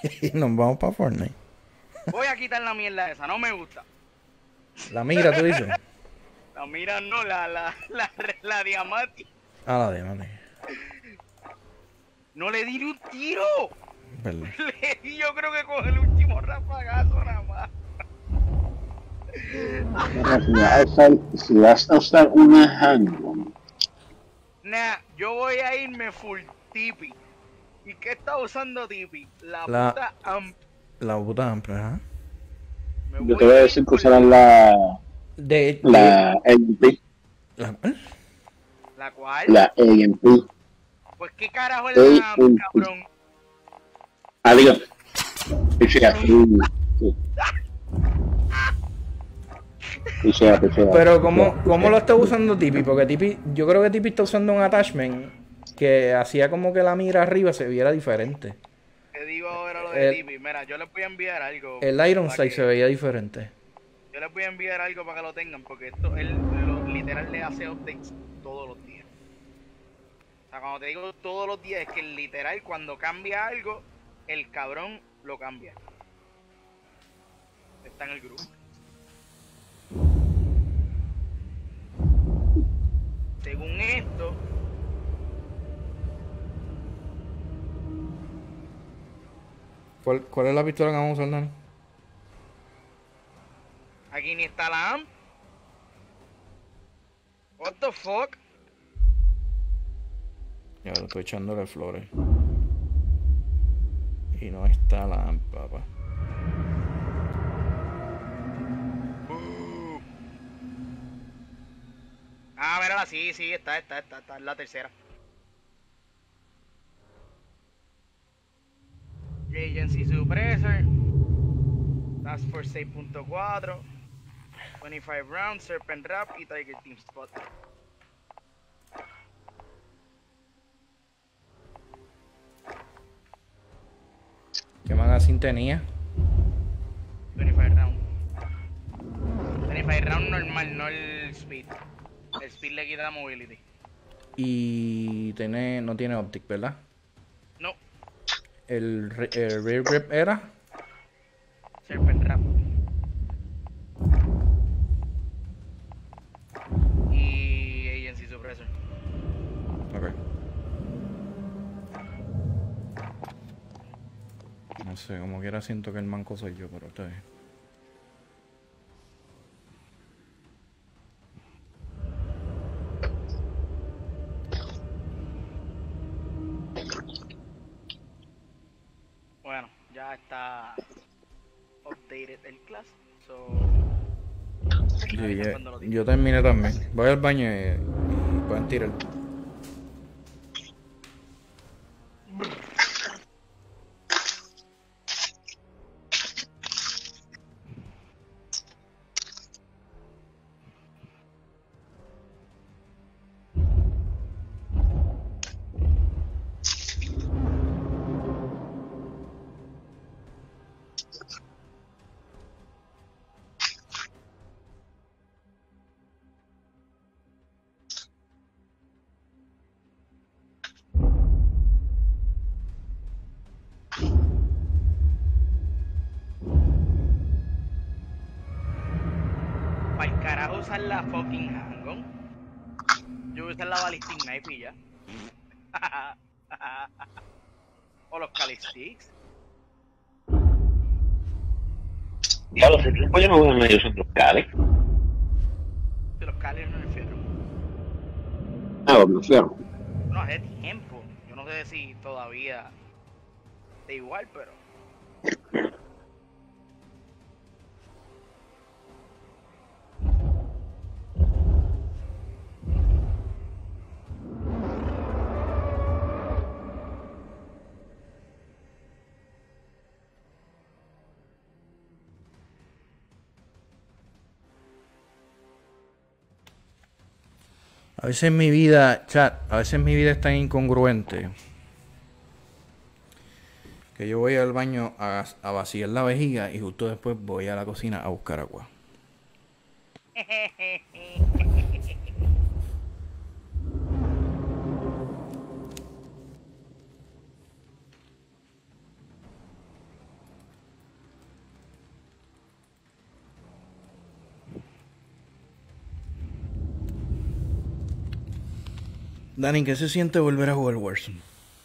Y nos vamos para Fortnite. Voy a quitar la mierda esa, no me gusta. La mira, tú dices. La mira no, la diamante. Ah, la de, vale. No le di ni un tiro. Vale. Le di yo creo que con el último rafagazo nada más. Si vas a usar una handgun, Nah, yo voy a irme full tipi. ¿Y qué está usando tipi? La La- puta amp. La puta amplia, ¿ah? yo te voy a decir que usarás De. la AMP. ¿Cuál? ¿La cual? La AMP. Pues qué carajo es la amp, cabrón. Ah, digo. Pichea, sí. Pichea. Pero ¿cómo lo está usando Tipi? Porque Tipi, yo creo que Tipi está usando un attachment que hacía como que la mira arriba se viera diferente. Te digo ahora lo de Tipi. Mira, yo les voy a enviar algo. El Iron Sight se veía diferente. Yo les voy a enviar algo para que lo tengan, porque esto él literal le hace updates todos los días. O sea, cuando te digo todos los días, es que literal cuando cambia algo, el cabrón lo cambia. Está en el grupo. Según esto, ¿Cuál es la pistola que vamos a usar, Dani? aquí ni está la AMP. What the fuck? Ya lo estoy echándole flores. Y no está la AMP, papá. Ah, mírala, sí, está en la tercera. Agency Suppressor. Task Force 6.4. 25 rounds, Serpent Rap y Tiger Team Spot. ¿Qué magazine tenía? 25 round. 25 round normal, no el speed. El speed le quita la mobility. Y no tiene optic, ¿verdad? No, El rear grip era. Serpent Rap. Y Agency Suppressor. Ok. No sé, como quiera siento que el manco soy yo, pero está bien. Bueno, ya está updated el class. So, Sí, yo terminé también. Voy al baño y pueden tirar. para el carajo usar la fucking handgun. Yo voy a usar la ballistic knife y ya. O los calisticks. Diablo, hace tiempo yo no veo a nadie usando cali. De los calis no es fierro. Ah, me fierro. No, hace tiempo. Yo no sé si todavía da igual, pero. A veces mi vida, chat, a veces mi vida es tan incongruente que yo voy al baño a vaciar la vejiga y justo después voy a la cocina a buscar agua. Dani, ¿qué se siente volver a jugar Warzone?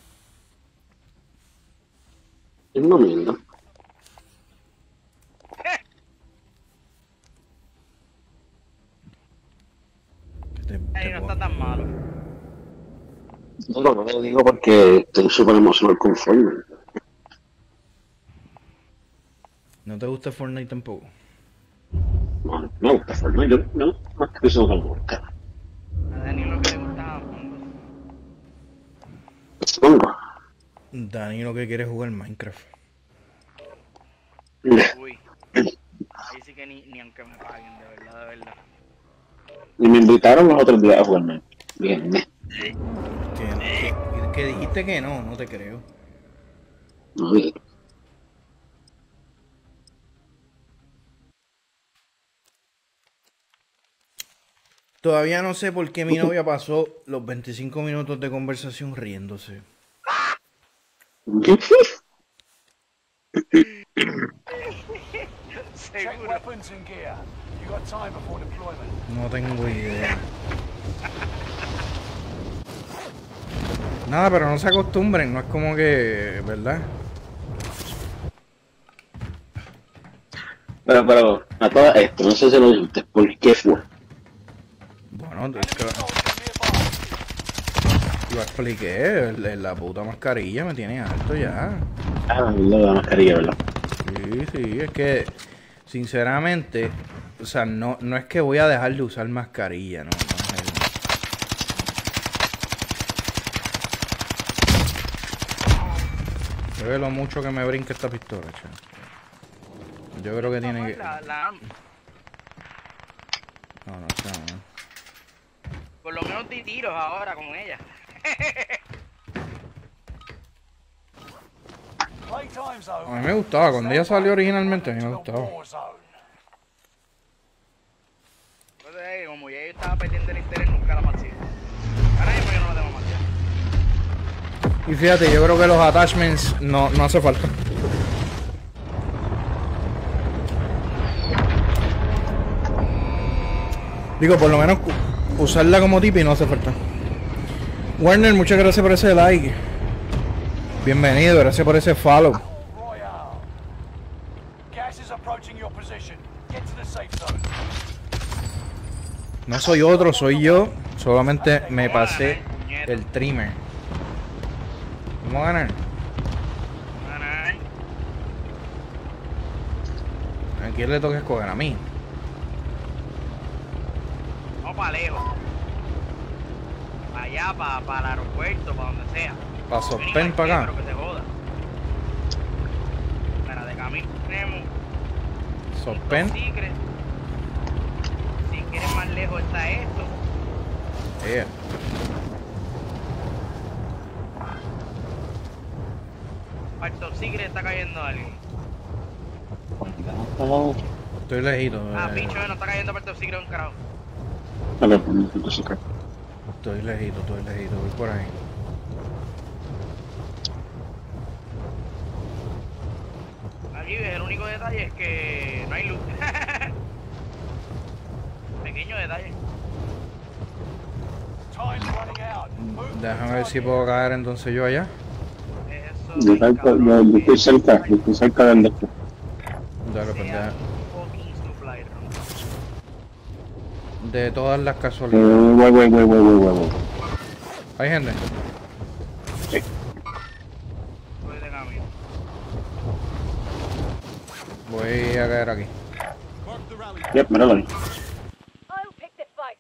Es una mierda. Ahí no está tan malo. No lo digo porque estoy súper emocionado con Fortnite. ¿No te gusta Fortnite tampoco? No, me gusta Fortnite. Yo no, más que eso no me gusta. A Dani lo que le gustaba Among Us. Supongo. Dani lo que quiere es jugar Minecraft. Uy. Ahí sí que ni aunque me paguen, de verdad, de verdad. Y me invitaron los otros días a jugarme. Bien, Que dijiste que no, no te creo. no, bien. Todavía no sé por qué mi novia pasó los 25 minutos de conversación riéndose. Seguro. Weapons and gear. You got time before deployment. No tengo idea. Nada, pero no se acostumbren, no es como que, ¿verdad? Pero, a todo esto, no sé si lo dijiste, ¿por qué fue? Bueno, es que lo expliqué, la puta mascarilla me tiene harto ya. Ah, lo de la mascarilla, ¿verdad? Sí, es que, sinceramente, o sea, no es que voy a dejar de usar mascarilla, no es el... Ve lo mucho que me brinca esta pistola, chaval. Yo creo que tiene que... No, chaval. por lo menos di tiros ahora con ella. Playtime's over. A mí me gustaba, cuando ella salió originalmente, a mí me gustaba. Warzone. Entonces, como ya yo estaba perdiendo el interés, nunca la maté. Ahora mismo yo no la tengo matar. Y fíjate, yo creo que los attachments no hace falta. Digo, por lo menos usarla como tipi no hace falta. Warner, muchas gracias por ese like. Bienvenido, gracias por ese follow. Royale. Gas is approaching your position. Get to the safe zone. No soy otro, soy yo. Solamente me pasé el trimmer. ¿Cómo ganar? ¿A quién le toca escoger? A mí. No para lejos. Para allá, para el aeropuerto, para donde sea. Para Sospen, para acá. Pero que se joda. Mira, de camino tenemos Sospen. Secret. Si quieres más lejos está esto. Yeah. Para el Top Secret está cayendo alguien. Estoy lejito. Bicho, no está cayendo para el Top Secret un carajo. A ver, entonces acá. Estoy lejito, voy por ahí. Aquí el único detalle es que no hay luz. Pequeño detalle. Time's running out. Move to the Déjame ver si target. puedo caer entonces yo allá. Eso Yo estoy cerca del de esto. Dale, pues, sea fucking supply run. de todas las casualidades. Güey. ¿Hay gente? Sí. Voy de camino. Voy a caer aquí. Yep, míralo ahí. I'll pick this fight.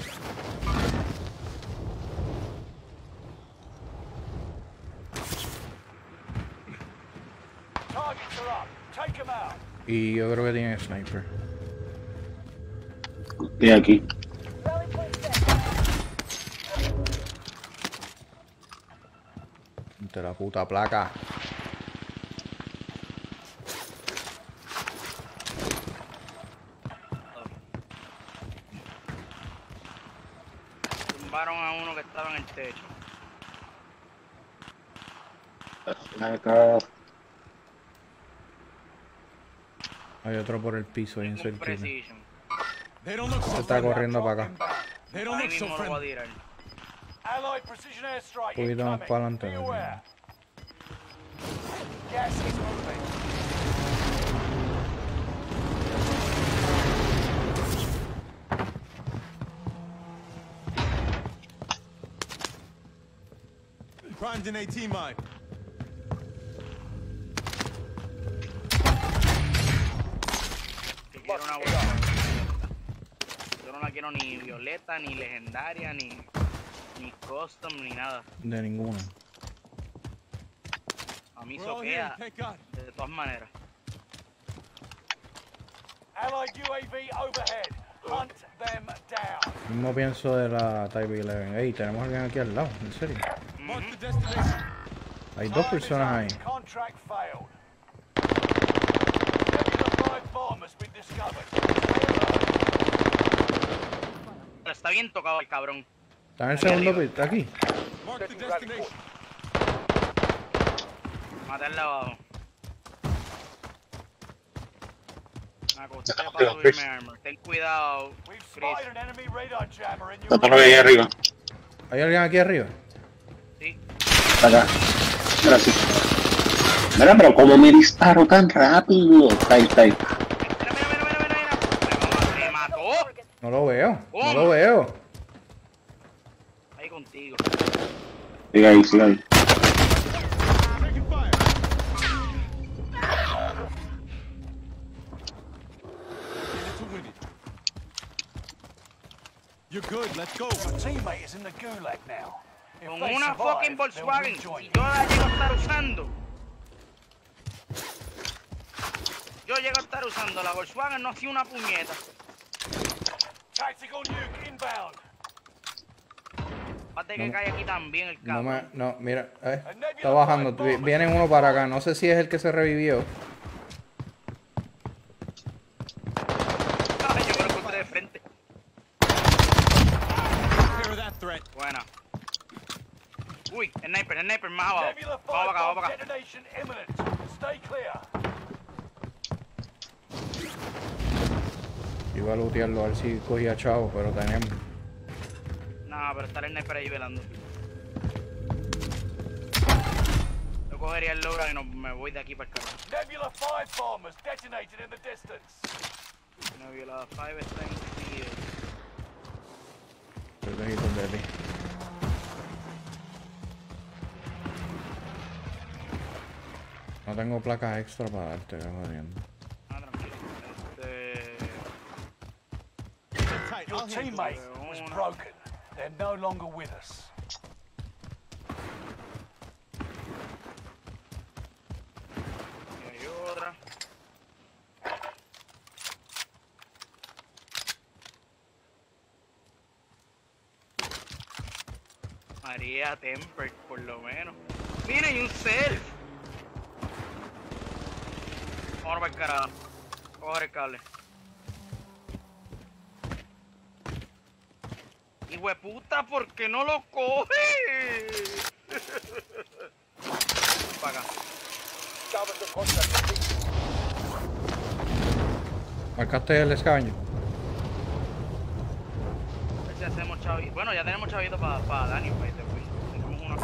Targets are up. Take them out. Y yo creo que tiene sniper. Estoy aquí. Rally point set. De la puta placa. Tumbaron a uno que estaba en el techo. Acá. Hay otro por el piso ahí en Ningún cerquita. precision. Se está corriendo para acá. They don't Ahí look so mismo lo voy a friendly. tirar. Allied precision airstrike Un poquito más incoming. para adelante. Be aware. Gas is moving. Primed an AT mine. Que quiero una bolsa. Yo no la quiero ni violeta, ni legendaria, ni custom, ni nada. De ninguna. A mí We're all here, soquea thank God. de todas maneras. Allied UAV overhead. Hunt them down. Mismo pienso de la Type 11. Ey, tenemos a alguien aquí al lado, en serio. Mark the destination. Hay dos Time is personas up. ahí. Contract failed. Nebula 5 bomb has been discovered. Pero está bien tocado el cabrón. Está en el segundo piso, está aquí. Mark the destination. Matarle abajo. Me acosté Acabo para de subirme ver. armor. Ten cuidado, We've Chris. spied an enemy radar jammer in your Está todo ahí arriba. ¿Hay alguien aquí arriba? Sí. Está acá. Gracias. Mira, pero ¿cómo me disparo tan rápido? Está ahí, está ahí. Mira. Me mató. No lo veo. No ¿Cómo? lo veo. Ahí contigo. Sigue ahí, sigue ahí. Taking fire. In it to win it. You're good, let's go. Your teammate is in the gulag now. If Con they una survive, fucking they'll Volkswagen. rejoin Si you. yo la llego a estar usando. Yo llego a estar usando la Volkswagen, no hacía una puñeta. Tactical nuke inbound. Aparte que cae aquí también el No cabrón. me, no, mira, está bajando. Viene uno para acá. No sé si es el que se revivió. Ay, yo me lo encontré de frente. Take care of that threat. Buena. Uy, sniper, más abajo. Nebula 5 Vamos para acá, bomb vamos para acá. detonation imminent. Stay clear. Iba a lootearlo a ver si cogía chavo, pero tenemos. No, pero está el sniper ahí velando. Yo cogería el logro y me voy de aquí para el carro. Nebula 5 bomb has detonated in the distance. Nebula 5 está en field. Estoy lejitos de ti. No tengo placas extra para darte, qué jodiendo. Ah, tranquilo. Sit tight, Your I'll handle teammate this. was broken. They're no longer with us. Y hay otra. María Temper, por lo menos. Miren, y un self. Vamos para el carajo. Coger el cable. Hijueputa, ¿por qué no lo coge? Para acá. ¿Marcaste el escaño? A ver si hacemos chavito. Bueno, ya tenemos chavito para Dani, pues te fui. Tenemos uno.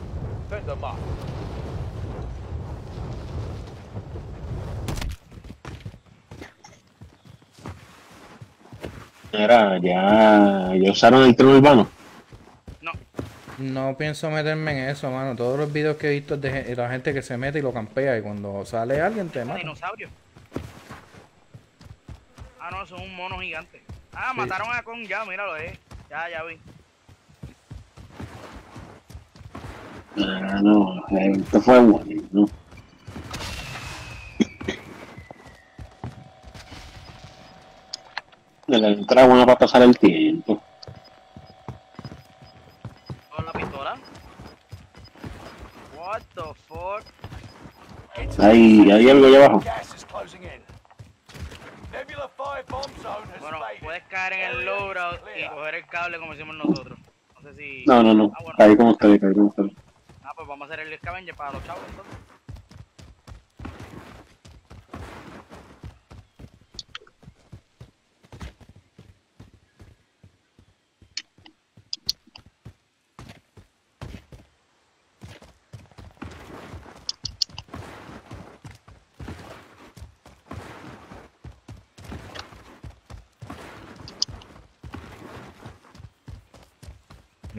Mira, ya usaron el tren urbano. No, No pienso meterme en eso, mano. Todos los videos que he visto es de la gente que se mete y lo campea y cuando sale alguien te un mata. dinosaurio. Ah, no, eso es un mono gigante. Ah, Sí. mataron a Kong ya, míralo, Ya vi. Ah, no, esto fue bueno, ¿no? De la entrada buena para pasar el tiempo. ¿Con la pistola? What the fuck? Hay algo allá abajo. Gas is closing in. Nebula 5 bomb zone has Bueno, invaded. puedes caer en el Area is loadout y clear. coger el cable como hicimos nosotros. No sé si... No. Ah, bueno. Ahí como está, ahí como está. Ah, pues vamos a hacer el scavenger para los chavos entonces.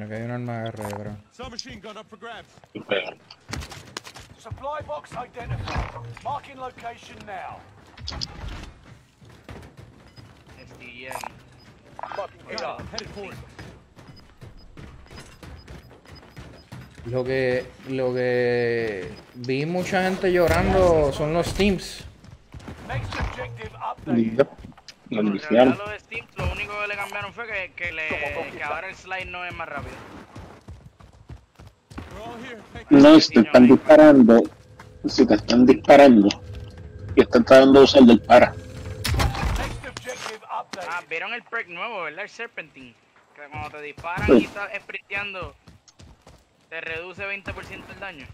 Bueno, que hay un arma de guerra, bro. Submachine gun up for grabs. Supply box identified. Marking location now. STG aquí. Marking Got AR. it. Headed for it. Lo que vi mucha gente llorando son los teams. Next objective updated. Yep. Lo En iniciaron. realidad, los Steam, lo único que le cambiaron fue que ahora el slide no es más rápido. We're all here. Take No, si te están disparando, si te están disparando y están tratando de usar del para. Next objective updated. Ah, vieron el perk nuevo, ¿verdad? El Serpentine. Que cuando te disparan Sí. y estás sprinteando, te reduce 20% el daño.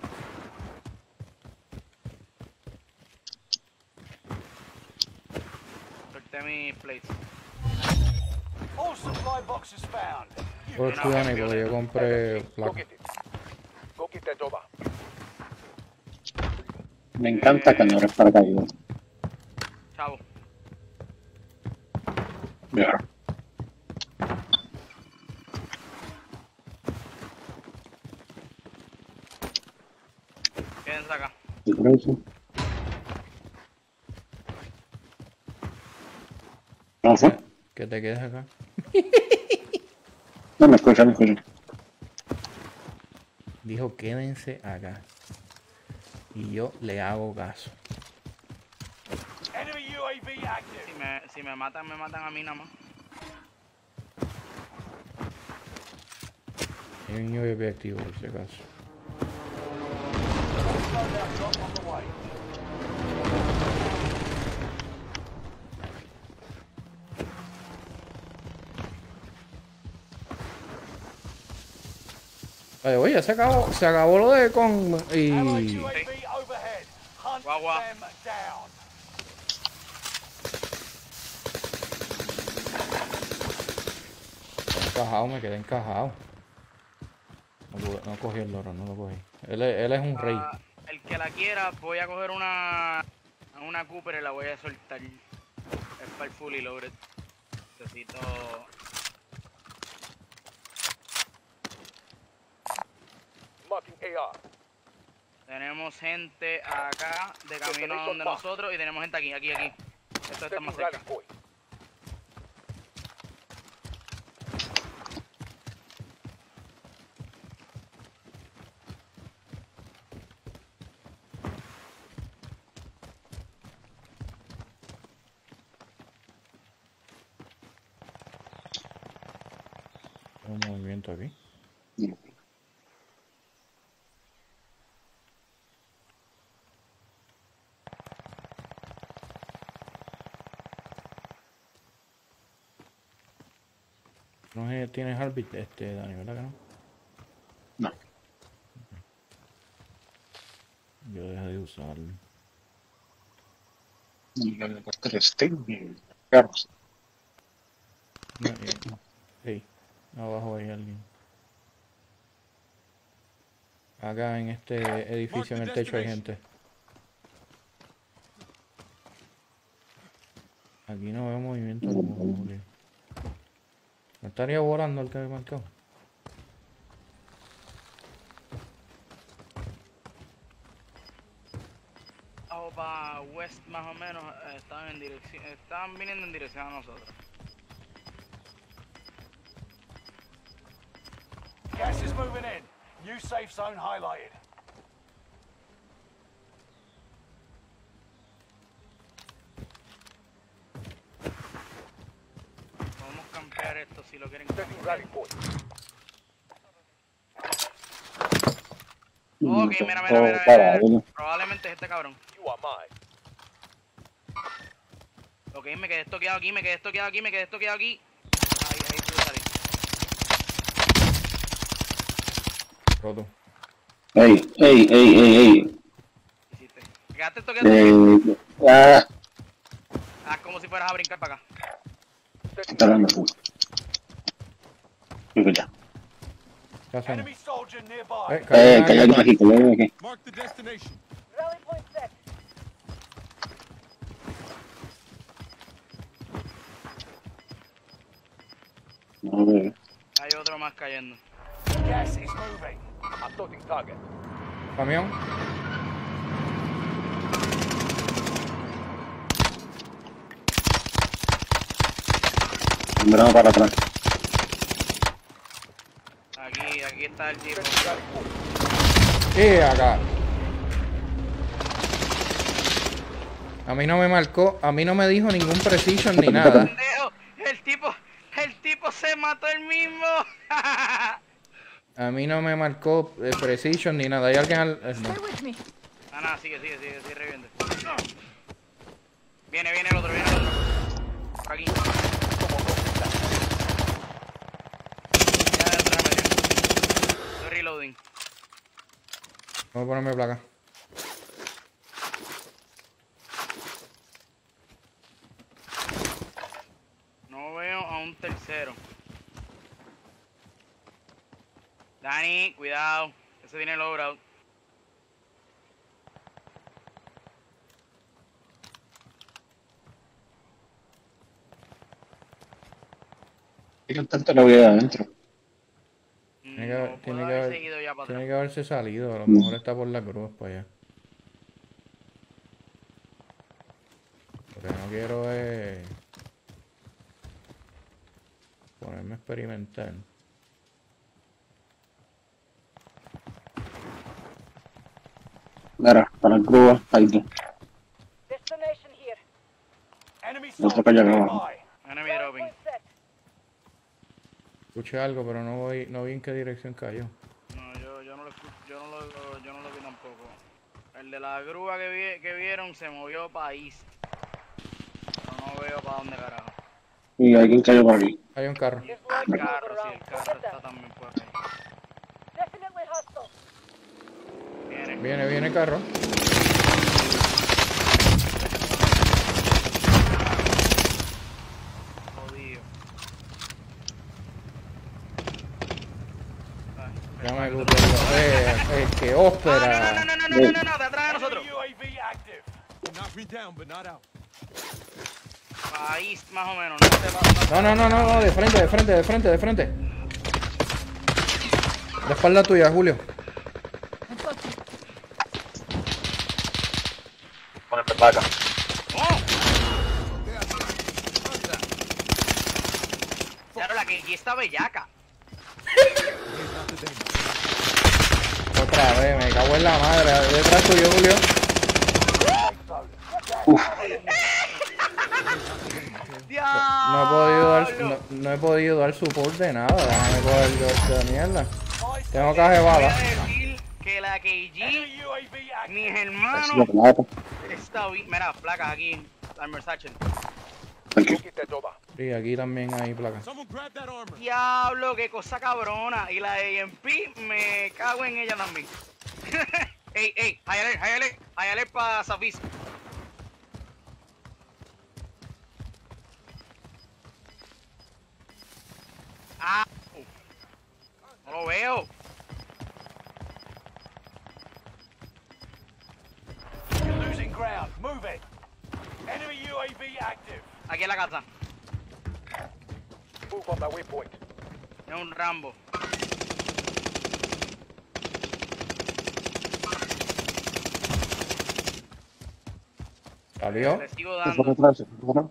Solté mis plates. All supply boxes found. Por Chudani, porque yo compré placa. Go get that over. Me encanta que no eres paracaídas. Chavo. Ya. Quédense acá. Yo creo que sí. ¿No fue? Que te quedes acá. No, me escucha, me escucha. Dijo, quédense acá. Y yo le hago caso. Enemy UAV active. Si me matan a mí nada más. Hay un UAV activo por si acaso. Loadout drop on the way. Oye, se acabó lo de con Allied y UAV overhead. Hunt Guau. them down. encajado, me quedé encajado. No cogí el loro, no lo cogí. Él es un rey. Ah, el que la quiera, voy a coger una Cooper y la voy a soltar. Es para el fully loaded. Necesito... Marking AR. Tenemos gente acá de camino a donde nosotros y tenemos gente aquí. Esto está más cerca. Un movimiento aquí. No sé, tienes Heartbeat, Dani, ¿verdad que no? No. Yo dejé de usarlo. Y el helicóptero carros. No, hey, abajo hay alguien. Acá en este edificio, en el techo, hay gente. Aquí no veo movimiento alguno. Okay. ¿No estaría volando el que me marcó? Abajo para west más o menos, estaban viniendo en dirección a nosotros. Gas is moving in. New safe zone highlighted. Podemos cambiar esto si lo quieren cambiar. Ok, mira. Probablemente es este cabrón. You are mine. Ok, me quedé estoqueado aquí. Ahí pude salir. Roto. Ey. Hiciste. Quedaste estoqueado aquí. Haz como si fueras a brincar para acá. Está hablando. Escucha. ¿Qué hacemos? Enemy soldier nearby. Que hay alguien aquí, Mark the destination. Rally point set. No, Hay otro más cayendo. Gas is moving. I'm looking target. Camión. Mirando para atrás. Aquí está el tipo. Acá. A mí no me marcó, a mí no me dijo ningún precision ni nada. Pendejo, el tipo se mató él mismo. A mí no me marcó precision ni nada. ¿Hay alguien al...? No. Stay with me. Nada, sigue reviviendo. Viene el otro. Por aquí. Ya detrás me dio. Estoy reloading. Voy a ponerme placa. No veo a un tercero. Dani, cuidado. Ese viene el loadout. Tiene tanto la vida adentro. Tiene que, No puedo haber seguido ya para tiene atrás. que haberse salido. A lo mejor está por la cruz para allá. Lo que no quiero es ponerme a experimentar. Mira, para el grúa, ahí está. Destination here. Enemy Otro soldier calle acá nearby. abajo. Enemy Rally dropping. point set. Escuché algo, pero no vi en qué dirección cayó. No, yo no lo escucho, yo no lo vi tampoco. El de la grúa que vieron se movió para east. Pero no veo para dónde carajo. Y alguien cayó por aquí. Hay un carro. There's El light carro, moving sí, el around. carro Get está that. también por ahí. Definitely hostile. Viene el carro. Jodido. Ya me gustó. Que ópera. No, de atrás de nosotros. Enemy UAV active. Knock me down, but not out. Para east más o menos, no te va. No, de frente. De espalda tuya, Julio. Ponete placa. ¡Oh! Claro, la que aquí está bellaca. Otra vez, me cago en la madre. Detrás tuyo, Julio. No he podido dar support de nada. Déjame coger yo esta mierda. Tengo caja de Voy a balas. decir que la KG, Enemy UAV active. mis Así hermanos, la plata. está bien. Mira, placas aquí, Armor Satchel. Thank you. Get that over. Sí, aquí también hay placas. Someone grab that armor. Diablo, qué cosa cabrona. Y la AMP, me cago en ella también. Ey, high alert para Safis. Ah, no lo veo. You're losing ground. Move it. Enemy UAV active. Aquí en la casa. Move on my waypoint. Es un Rambo. ¿Salió? Le sigo Se fue dando. atrás, se fue atrás.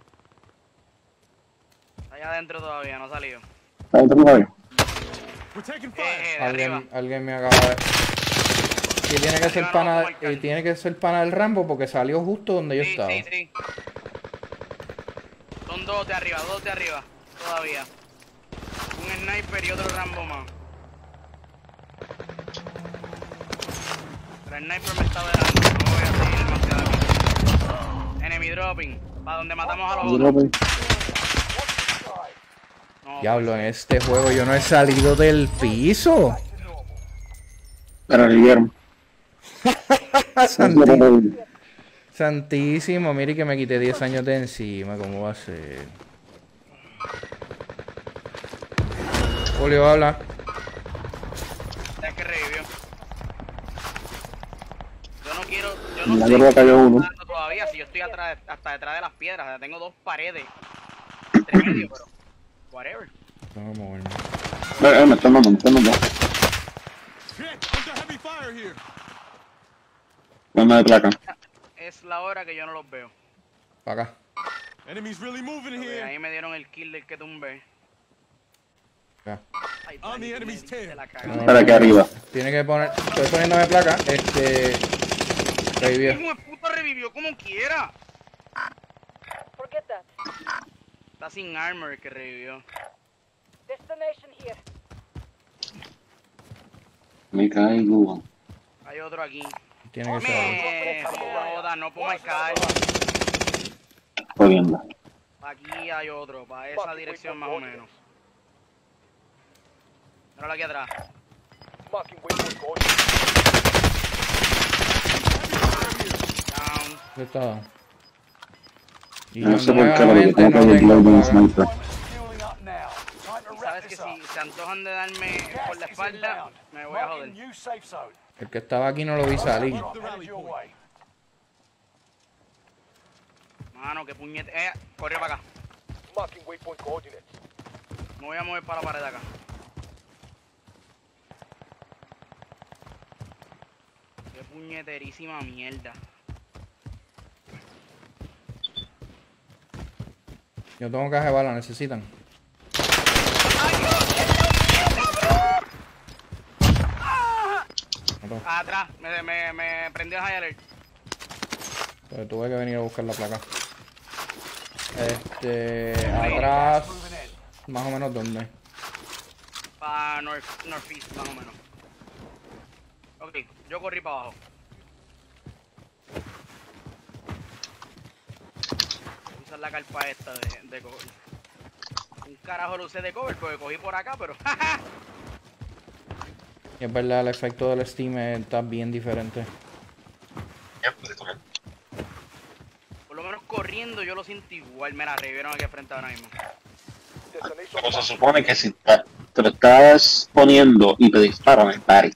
Está allá adentro todavía, no ha salido. Ahí está todavía. We're taking fire. De arriba. Alguien me acaba de... Y tiene que ser Arriba pana, no vamos a marcar. y tiene que ser pana del Rambo porque salió justo donde yo Sí, estaba. sí. Son dos de arriba, todavía. Un sniper y otro Rambo más. Pero el sniper me está dejando, no voy a seguir demasiado aquí. Enemy dropping, para donde matamos a los otros. Dropping. No, Diablo, en este juego yo no he salido del piso. Era Guillermo. Santísimo, mire que me quité 10 años de encima, ¿cómo va a ser? Julio, habla. es que revivió. Yo En no la sé grúa cayó uno. todavía si yo estoy atrás, hasta detrás de las piedras, o sea, tengo dos paredes entre medio, pero whatever. Vamos a moverme. Me están dando, me están dando. Hit! Under heavy fire here. Dame de placa. Es la hora que yo no los veo. Para acá. Enemies really moving Porque here. ahí me dieron el kill del que tumbé. Acá. Ay, On the Dani, enemy's me diste tail. la No, cagada. Para aquí arriba. Tiene que poner. Estoy poniéndome placa. Revivió. Hijo de puta revivió como quiera. Forget that. Está sin armor el que revivió. Destination here. Me caigo. Hay otro aquí. Tiene que ser. Me joda, no ponga el carro. Jodiendo. Aquí hay otro, para esa dirección más o menos. Míralo aquí atrás. Down. Está. Y No sé por qué, pero nuevamente tengo no que tengo reload un placa. sniper. Fueling up now. Time to Y wrap sabes que this si up. se antojan de darme por la Gas is espalda, inbound. me voy a Marking joder. new safe zone. El que estaba aquí no lo vi salir. Drop headed your way. Mano, qué puñete. Corre para acá. Marking waypoint coordinates. Me voy a mover para la pared de acá. Qué puñeterísima mierda. Yo tengo caja de bala, necesitan. No, Atrás, me prendió el high alert. pero tuve que venir a buscar la placa. Atrás, Moving in. más o menos dónde. Para northeast, más o menos. Ok, yo corrí para abajo. Usar la carpa esta de cover. Un carajo lo usé de cover porque cogí por acá, pero Y es verdad, el efecto del Steam está bien diferente. por lo menos corriendo yo lo siento igual. Me la revieron aquí al frente ahora mismo. Pero se supone que si te lo estás poniendo y te disparan, es party.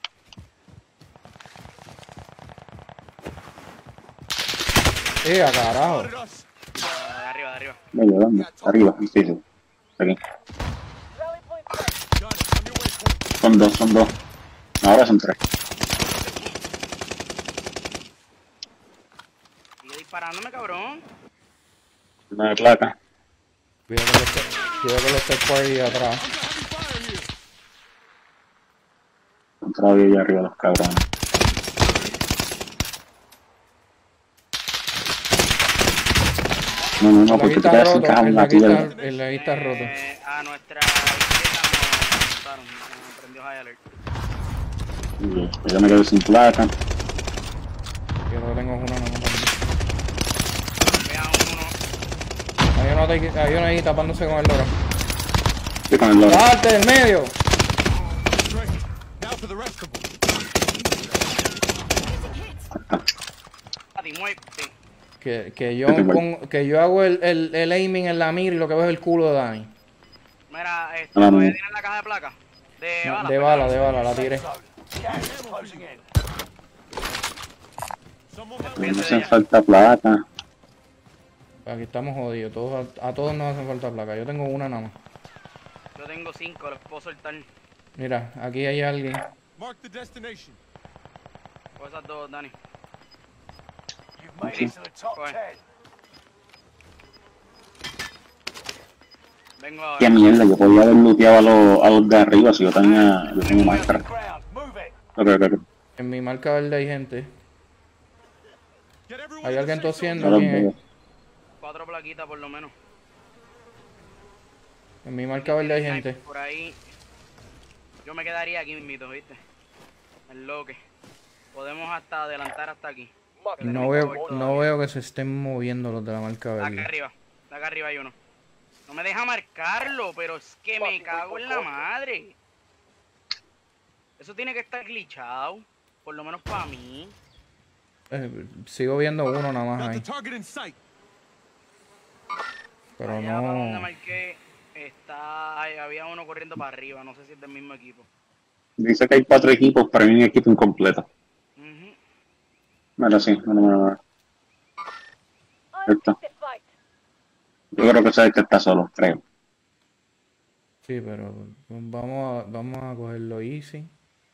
A carajo. Spotted us. De arriba, de arriba. Medio, ¿dónde? Arriba, sí, sí. Aquí. Rally point set. Got it. On your way, point. Son dos, son dos. Ahora son tres. Sigue disparándome, cabrón. Una de placa. Cuidado con los checkpoints ahí atrás. Under heavy fire here. Todavía allá arriba los cabrones. No, porque te quedas sin caja en la piedra. El lagui está roto. A nuestra izquierda nos mataron. Me prendió high alert. Y yo me quedo sin placa. Yo no tengo una nomás. Vean uno. Hay uno ahí tapándose con el loro. Estoy con el loro. ¡Salte del medio! Great. Now for the rest of them. A ti, muerte. Que yo hago el aiming en la mira y lo que veo es el culo de Dani. Mira, No, no. ¿todavía tienes la caja de placa? De No, bala. de bala, la tiré. Zone. Gas is closing in. Someone might Me hacen falta plata. Aquí estamos jodidos. A todos nos hacen falta placa. Yo tengo una nada más. Yo tengo 5, los puedo soltar. Mira, aquí hay alguien. mark the destination. Con esas dos, Dani. You've made it to the top Right. 10. Vengo ahora. Qué mierda, yo podía haber looteado a los de arriba si yo tenía máscara. Ground. Move it. Ok. En mi marca verde hay gente. Get everyone Hay in the alguien safe zone. tosiendo. Ahora ¿Quién es? veo. 4 plaquitas por lo menos. En mi marca verde hay gente. Por ahí. Yo me quedaría aquí mismito, ¿viste? En lo que. Podemos hasta adelantar hasta aquí. No veo que se estén moviendo los de la marca Acá verde. arriba hay uno. No me deja marcarlo, pero es que me cago en la madre. Eso tiene que estar glitchado. Por lo menos para mí. Sigo viendo uno nada más Got the ahí. target in sight. Pero Allá para donde no. marqué, había uno corriendo para arriba. No sé si es del mismo equipo. Dice que hay 4 equipos, pero hay un equipo incompleto. Ujú. Mira, sí, mira. I Esto. pick the fight. Yo creo que sabes que está solo, creo. Sí, pero vamos a cogerlo easy.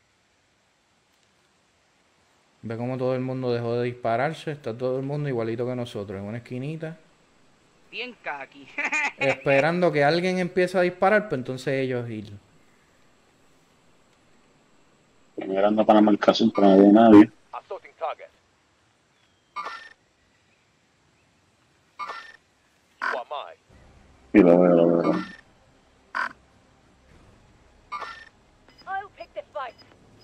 Ve como todo el mundo dejó de dispararse. Está todo el mundo igualito que nosotros, en una esquinita. Bien kaki. Esperando que alguien empiece a disparar, pues entonces ellos ir. Mirando para la marcación, pero no había nadie. Assaulting target. You are mine. Y lo veo. I'll pick the fight.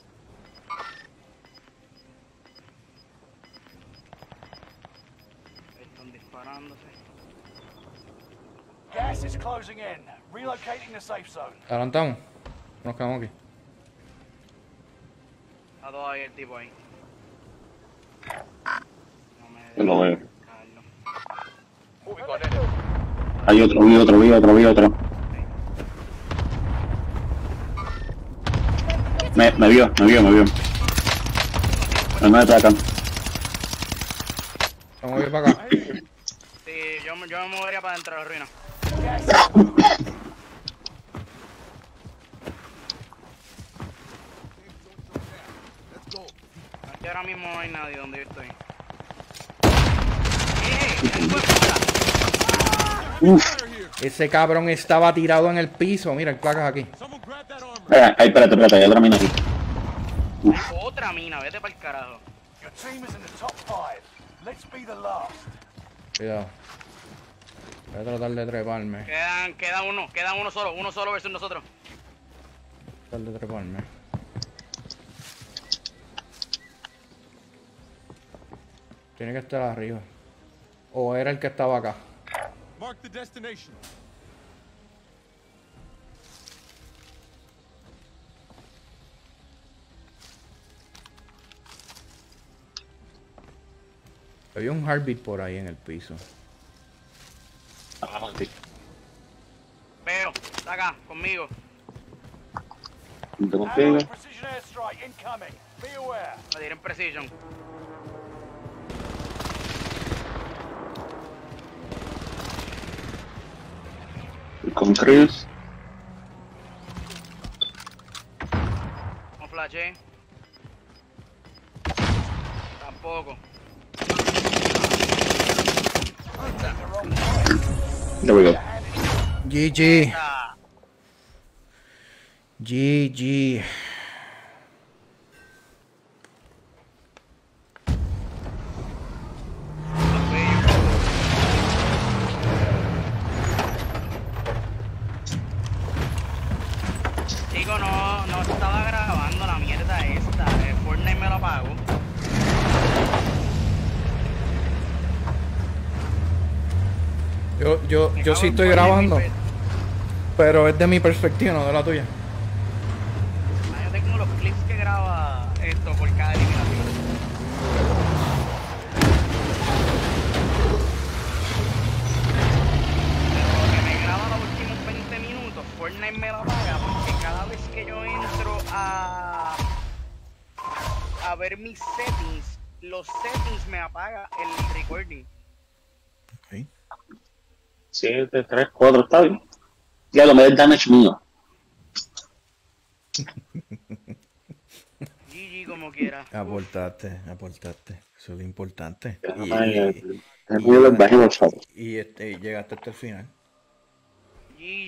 Están disparándose. Gas is closing in. Relocating the safe zone. Adelantamos. Nos quedamos aquí. Está todavía el tipo ahí. No me Y lo veo. Carlos. Moving on enemy. Hay otro, vi otro. Me vio. Pero no me atacan. Vamos a ir para acá. Sí, yo me movería para dentro de la ruina. Gas is moving. Let's go. Aquí ahora mismo no hay nadie donde yo estoy. ¡Él fue fuera! Uf. Fire here. Ese cabrón estaba tirado en el piso. Mira, el placas aquí. Someone grab that armor. Espérate, hay otra mina aquí. Hay otra mina, vete para el carajo. Your team is in the top 5. Let's be the last. Cuidado. Voy a tratar de treparme. Queda uno solo versus nosotros. Tratar de treparme. Tiene que estar arriba. O era el que estaba acá. Mark the destination. Había un heartbeat por ahí en el piso. Veo, está acá, conmigo. Junto contigo. Allied precision airstrike incoming. Be aware. Me tiré en precision. Con Chris. No flashé. Tampoco. There we go. GG. Ah, GG. Chico, no estaba grabando la mierda esta. Fortnite me lo apagó. Yo sí estoy grabando, pero es de mi perspectiva, no de la tuya. Yo tengo los clips que graba esto por cada eliminación. Pero lo que me graba los últimos 20 minutos, Fortnite me lo apaga porque cada vez que yo entro a ver mis settings, los settings me apaga el recording. 7, 3, 4, está bien. Ya lo me da el damage mío. GG como quiera. Aportaste. Eso es lo importante. Es muy bajemos, Y llegaste hasta el final. GG.